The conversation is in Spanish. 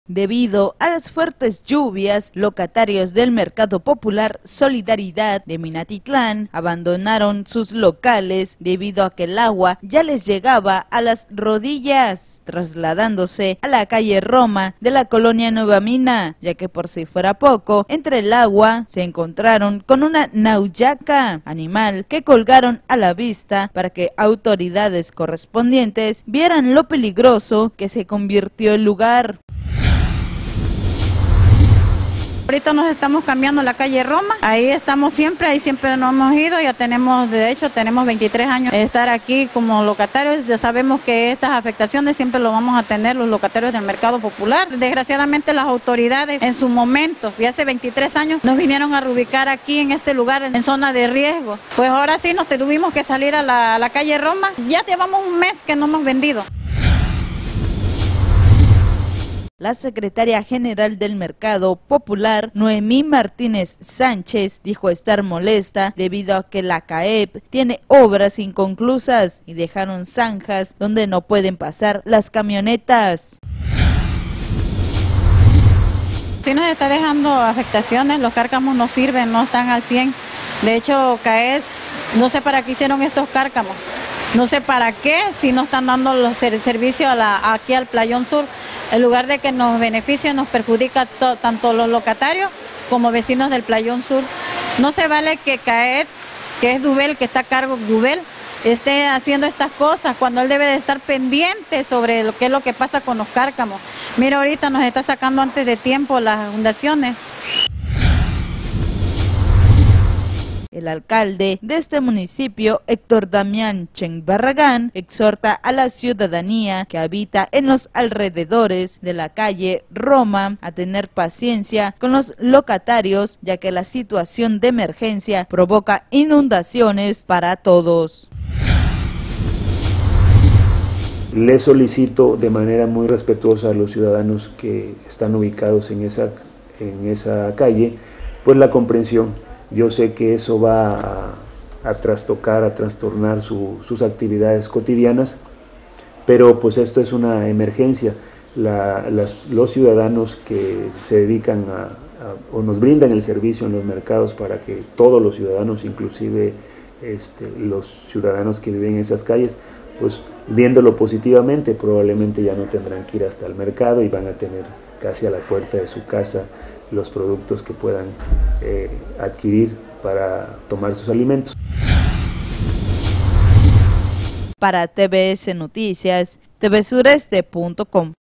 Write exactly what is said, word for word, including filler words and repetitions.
Debido a las fuertes lluvias, locatarios del Mercado Popular Solidaridad de Minatitlán abandonaron sus locales debido a que el agua ya les llegaba a las rodillas, trasladándose a la calle Roma de la colonia Nueva Mina, ya que por si fuera poco, entre el agua se encontraron con una nauyaca, animal que colgaron a la vista para que autoridades correspondientes vieran lo peligroso que se convirtió el lugar. Ahorita nos estamos cambiando a la calle Roma, ahí estamos siempre, ahí siempre nos hemos ido, ya tenemos, de hecho tenemos veintitrés años de estar aquí como locatarios, ya sabemos que estas afectaciones siempre lo vamos a tener los locatarios del Mercado Popular. Desgraciadamente las autoridades en su momento, y hace veintitrés años, nos vinieron a reubicar aquí en este lugar en zona de riesgo. Pues ahora sí nos tuvimos que salir a la, a la calle Roma, ya llevamos un mes que no hemos vendido. La secretaria general del Mercado Popular, Noemí Martínez Sánchez, dijo estar molesta debido a que la C A E P tiene obras inconclusas y dejaron zanjas donde no pueden pasar las camionetas. Sí nos está dejando afectaciones, los cárcamos no sirven, no están al cien. De hecho, C A E S, no sé para qué hicieron estos cárcamos, no sé para qué, si no están dando los servicios a la, aquí al Playón Sur. En lugar de que nos beneficie, nos perjudica to, tanto los locatarios como vecinos del Playón Sur. No se vale que C A E T, que es Dubel, que está a cargo de Dubel, esté haciendo estas cosas cuando él debe de estar pendiente sobre lo que es lo que pasa con los cárcamos. Mira, ahorita nos está sacando antes de tiempo las fundaciones. El alcalde de este municipio, Héctor Damián Chen Barragán, exhorta a la ciudadanía que habita en los alrededores de la calle Roma a tener paciencia con los locatarios, ya que la situación de emergencia provoca inundaciones para todos. Le solicito de manera muy respetuosa a los ciudadanos que están ubicados en esa, en esa calle, pues la comprensión. Yo sé que eso va a, a trastocar, a trastornar su, sus actividades cotidianas, pero pues esto es una emergencia. La, las, los ciudadanos que se dedican a, a, o nos brindan el servicio en los mercados para que todos los ciudadanos, inclusive este, los ciudadanos que viven en esas calles, pues viéndolo positivamente, probablemente ya no tendrán que ir hasta el mercado y van a tener casi a la puerta de su casa los productos que puedan eh, adquirir para tomar sus alimentos. Para T V S Noticias, T V Sureste punto com.